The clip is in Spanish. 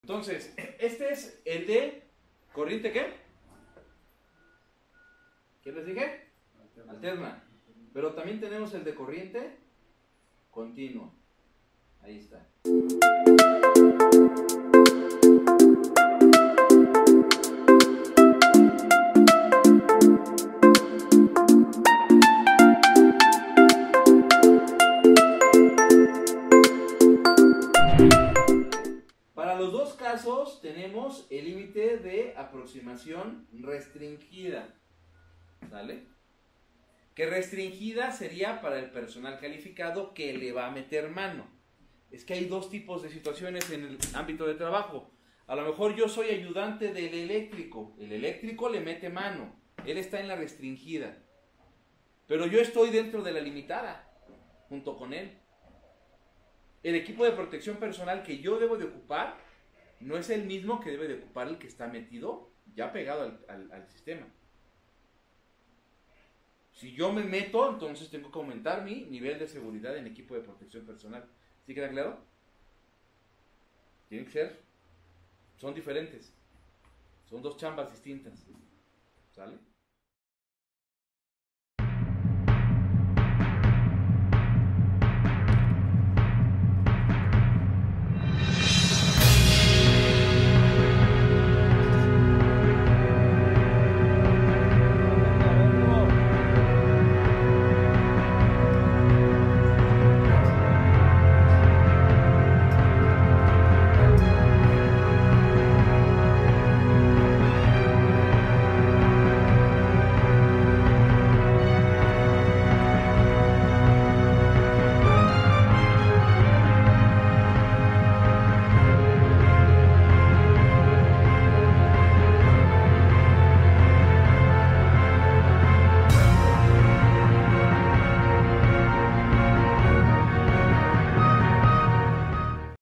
Entonces, este es el de corriente, ¿qué? ¿Qué les dije? Alterna. Pero también tenemos el de corriente continua. Ahí está. Para los dos casos tenemos el límite de aproximación restringida. ¿Sale? Que restringida sería para el personal calificado que le va a meter mano. Es que hay dos tipos de situaciones en el ámbito de trabajo. A lo mejor yo soy ayudante del eléctrico. El eléctrico le mete mano. Él está en la restringida. Pero yo estoy dentro de la limitada, junto con él. El equipo de protección personal que yo debo de ocupar no es el mismo que debe de ocupar el que está metido ya pegado al sistema. Si yo me meto, entonces tengo que aumentar mi nivel de seguridad en equipo de protección personal. ¿Sí queda claro? Tienen que ser, son diferentes. Son dos chambas distintas. ¿Sale?